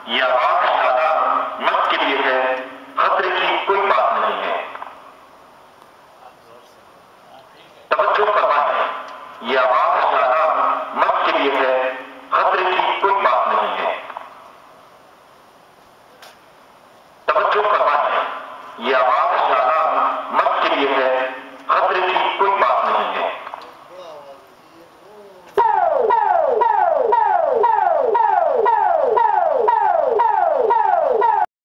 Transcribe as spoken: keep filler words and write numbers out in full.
ये आवाज ज्यादा मत के लिए है, खतरे की कोई बात नहीं है। तवज्जो फरमाएं, ये आवाज ज्यादा मत के लिए है, खतरे की कोई बात नहीं है। तवज्जो फरमाएं, ये आवाज